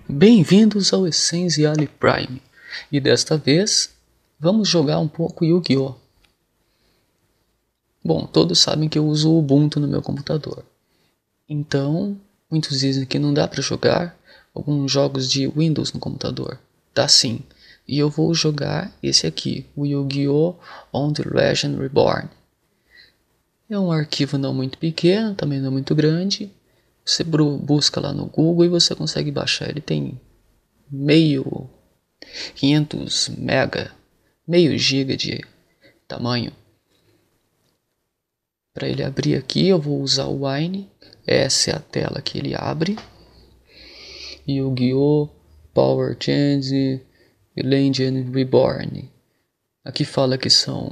Bem-vindos ao Essentially Prime, e desta vez vamos jogar um pouco Yu-Gi-Oh! Bom, todos sabem que eu uso o Ubuntu no meu computador, então muitos dizem que não dá para jogar alguns jogos de Windows no computador. Dá sim, e eu vou jogar esse aqui, o Yu-Gi-Oh! On the Legend Reborn. É um arquivo não muito pequeno, também não muito grande. Você busca lá no Google e você consegue baixar. Ele tem 500 mega, meio giga de tamanho. Para ele abrir aqui eu vou usar o Wine. Essa é a tela que ele abre. Yu-Gi-Oh! Power Change Legend Reborn. Aqui fala que são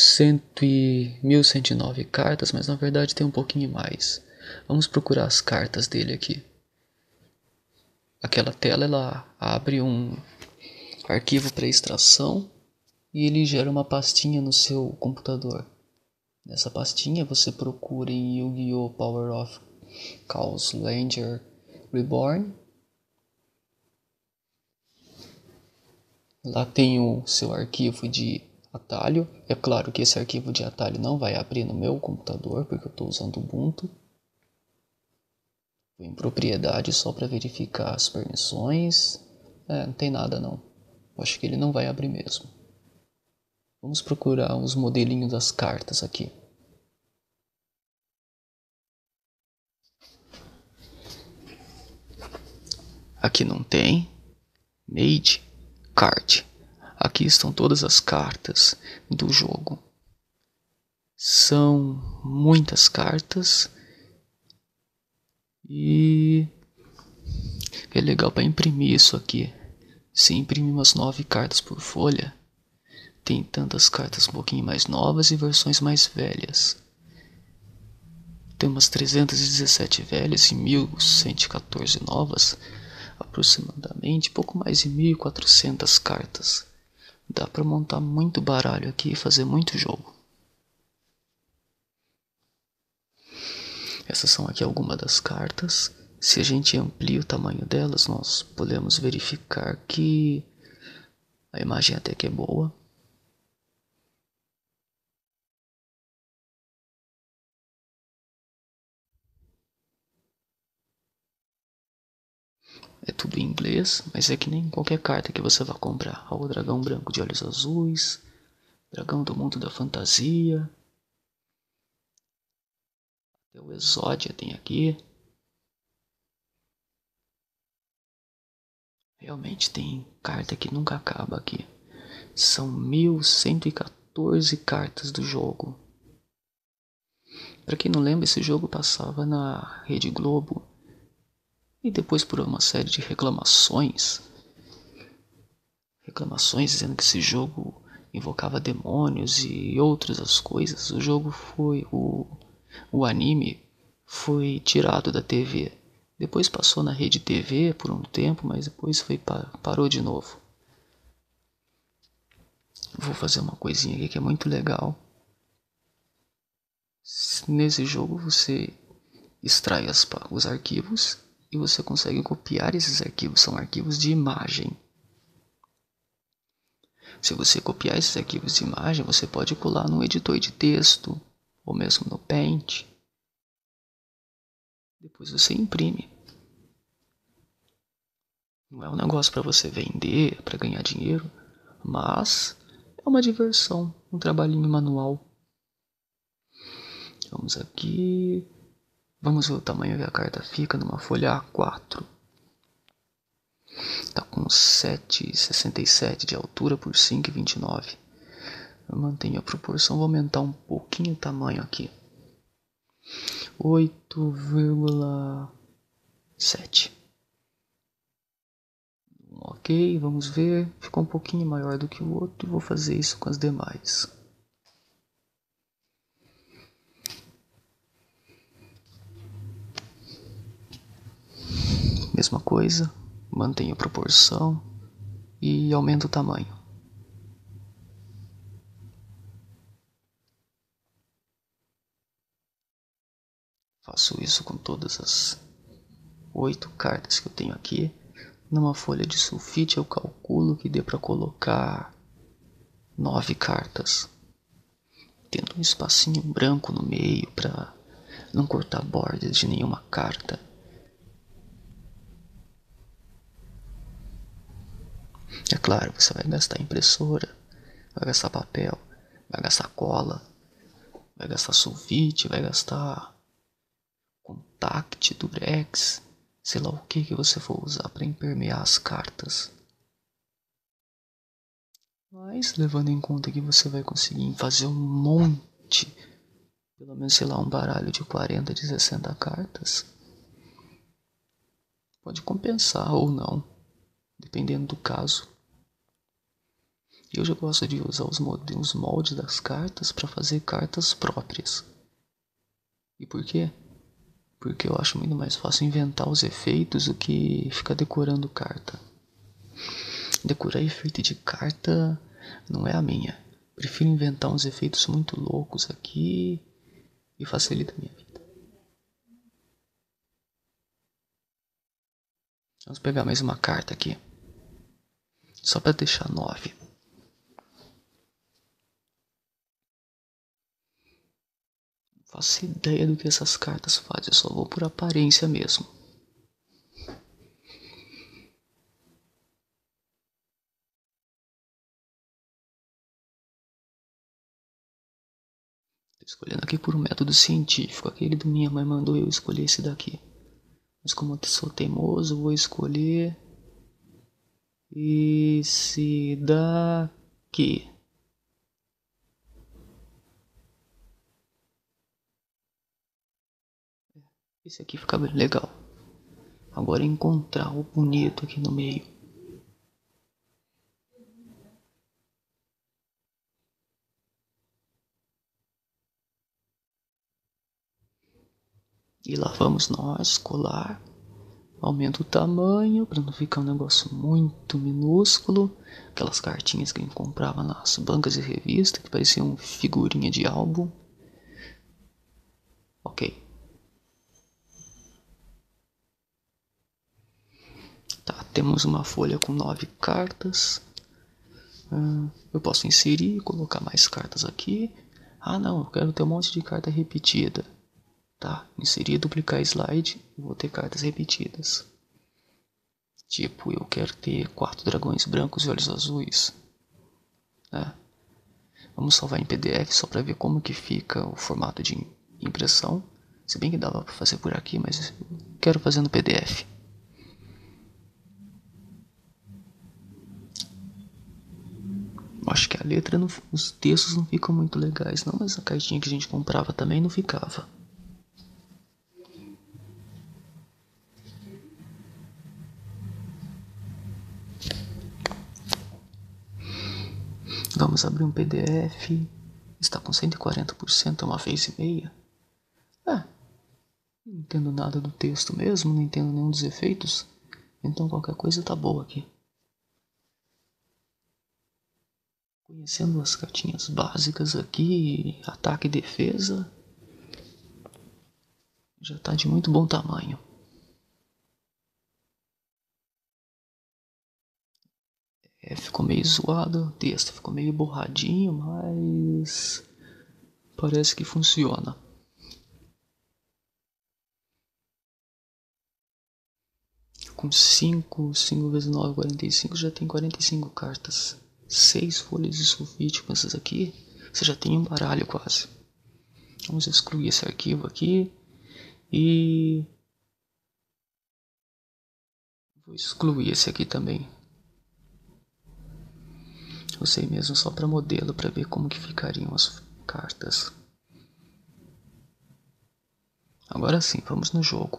1109 cartas, mas na verdade tem um pouquinho mais. Vamos procurar as cartas dele aqui. Aquela tela ela abre um arquivo para extração e ele gera uma pastinha no seu computador. Nessa pastinha você procura em Yu-Gi-Oh! Power of Chaos Ranger Reborn. Lá tem o seu arquivo de atalho. É claro que esse arquivo de atalho não vai abrir no meu computador, porque eu estou usando o Ubuntu. Vou em propriedade só para verificar as permissões. Não tem nada não. Acho que ele não vai abrir mesmo. Vamos procurar os modelinhos das cartas aqui. Aqui não tem. Made Card. Aqui estão todas as cartas do jogo. São muitas cartas. E é legal para imprimir isso aqui. Se imprimir umas 9 cartas por folha, tem tantas cartas um pouquinho mais novas e versões mais velhas. Tem umas 317 velhas e 1114 novas, aproximadamente pouco mais de 1400 cartas. Dá para montar muito baralho aqui e fazer muito jogo. Essas são aqui algumas das cartas. Se a gente amplia o tamanho delas, nós podemos verificar que a imagem até que é boa. É tudo em inglês, mas é que nem qualquer carta que você vá comprar. Olha o dragão branco de olhos azuis, dragão do mundo da fantasia. Até o Exódia tem aqui. Realmente tem carta que nunca acaba aqui. São 1114 cartas do jogo. Para quem não lembra, esse jogo passava na Rede Globo. E depois por uma série de reclamações dizendo que esse jogo invocava demônios e outras as coisas, o jogo foi o anime foi tirado da TV. Depois passou na Rede TV por um tempo, mas depois parou de novo. Vou fazer uma coisinha aqui que é muito legal. Nesse jogo você extrai os arquivos e você consegue copiar esses arquivos. São arquivos de imagem. Se você copiar esses arquivos de imagem, você pode colar no editor de texto ou mesmo no Paint. Depois você imprime. Não é um negócio para você vender, para ganhar dinheiro, mas é uma diversão, um trabalhinho manual. Vamos aqui. Vamos ver o tamanho que a carta fica numa folha A4. Está com 7,67 de altura por 5,29. Eu mantenho a proporção, vou aumentar um pouquinho o tamanho aqui. 8,7. Ok, vamos ver. Ficou um pouquinho maior do que o outro. Vou fazer isso com as demais. Mesma coisa, mantenho a proporção e aumento o tamanho. Faço isso com todas as 8 cartas que eu tenho aqui. numa folha de sulfite eu calculo que dê para colocar 9 cartas, tendo um espacinho branco no meio para não cortar bordas de nenhuma carta. É claro, você vai gastar impressora, vai gastar papel, vai gastar cola, vai gastar sulfite, vai gastar contact, durex, sei lá o que você for usar para impermear as cartas. Mas levando em conta que você vai conseguir fazer um monte, pelo menos sei lá, um baralho de 40, de 60 cartas, pode compensar ou não, dependendo do caso. Eu já gosto de usar os moldes das cartas para fazer cartas próprias. E por quê? Porque eu acho muito mais fácil inventar os efeitos do que ficar decorando carta. Decorar efeito de carta não é a minha. Prefiro inventar uns efeitos muito loucos aqui e facilita a minha vida. Vamos pegar mais uma carta aqui. Só para deixar 9. Não faço ideia do que essas cartas fazem, eu só vou por aparência mesmo. Tô escolhendo aqui por um método científico. Aquele do minha mãe mandou eu escolher esse daqui. Mas como eu sou teimoso, vou escolher esse daqui. Esse aqui fica bem legal. Agora encontrar o bonito aqui no meio. E lá vamos nós colar. Aumenta o tamanho para não ficar um negócio muito minúsculo. Aquelas cartinhas que a gente comprava nas bancas de revista que pareciam figurinha de álbum. Ok. Tá, temos uma folha com 9 cartas. Eu posso inserir e colocar mais cartas aqui. Ah não, eu quero ter um monte de carta repetida. Tá, inserir, duplicar slide, vou ter cartas repetidas. Tipo, eu quero ter 4 dragões brancos e olhos azuis. Vamos salvar em PDF só para ver como que fica o formato de impressão. Se bem que dava para fazer por aqui, mas eu quero fazer no PDF. Acho que a letra, os textos não ficam muito legais não, mas a cartinha que a gente comprava também não ficava. Vamos abrir um PDF. Está com 140%, é uma vez e meia. Não entendo nada do texto mesmo, não entendo nenhum dos efeitos. Então qualquer coisa tá boa aqui. Conhecendo as cartinhas básicas aqui, ataque e defesa, já tá de muito bom tamanho. Ficou meio zoado o texto, ficou meio borradinho, mas parece que funciona. Com 5 vezes 9, 45, já tem 45 cartas. 6 folhas de sulfite com essas aqui, você já tem um baralho quase. Vamos excluir esse arquivo aqui e vou excluir esse aqui também. Usei mesmo só para modelo, para ver como que ficariam as cartas. Agora sim, vamos no jogo.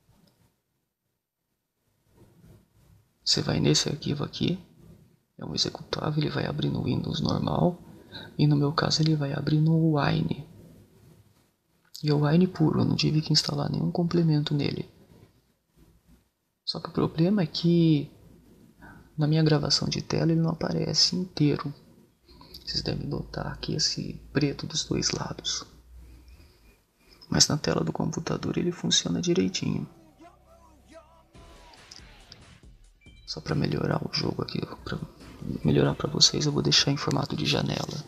Você vai nesse arquivo aqui, é um executável, ele vai abrir no Windows normal, e no meu caso ele vai abrir no Wine. E é o Wine puro, eu não tive que instalar nenhum complemento nele. Só que o problema é que na minha gravação de tela ele não aparece inteiro. Vocês devem notar aqui esse preto dos dois lados. Mas na tela do computador ele funciona direitinho. Só para melhorar o jogo aqui, para melhorar para vocês, eu vou deixar em formato de janela.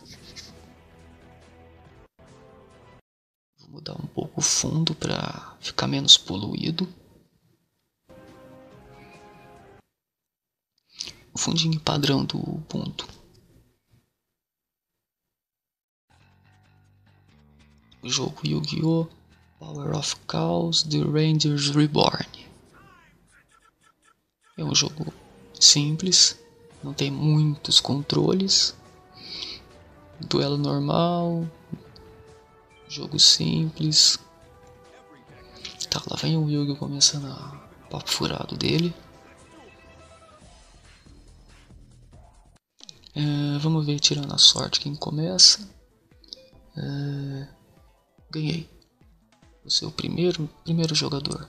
Vou mudar um pouco o fundo para ficar menos poluído. O fundinho padrão do Ubuntu. O jogo Yu-Gi-Oh! Power of Chaos The Rangers Reborn. É um jogo simples, não tem muitos controles. Duelo normal, jogo simples. Tá, lá vem o Yu-Gi começando a papo furado dele. Vamos ver, tirando a sorte, quem começa. Ganhei. Vou ser o primeiro jogador.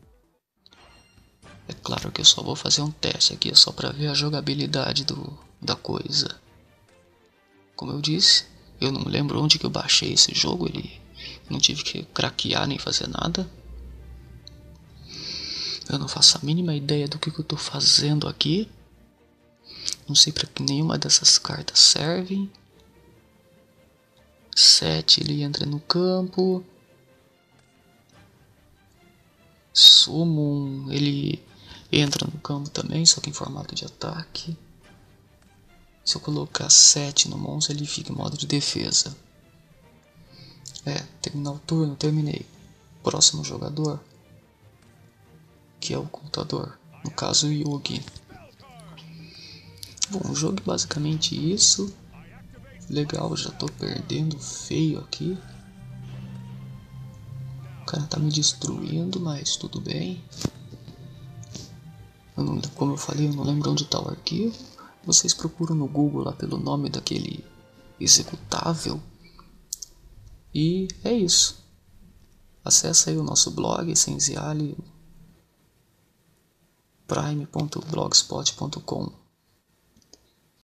É claro que eu só vou fazer um teste aqui, é só pra ver a jogabilidade da coisa. Como eu disse, eu não lembro onde que eu baixei esse jogo, não tive que craquear nem fazer nada. Eu não faço a mínima ideia do que eu tô fazendo aqui. Não sei pra que nenhuma dessas cartas servem. 7, ele entra no campo. Summon, ele entra no campo também, só que em formato de ataque. Se eu colocar 7 no monstro, ele fica em modo de defesa. Terminar o turno, terminei. Próximo jogador, que é o contador, no caso o Yugi. Bom, o jogo é basicamente isso. Legal, já tô perdendo feio aqui. O cara tá me destruindo, mas tudo bem. Como eu falei, eu não lembro onde tá o arquivo. Vocês procuram no Google lá pelo nome daquele executável. E é isso. Acesse aí o nosso blog, senziali.prime.blogspot.com.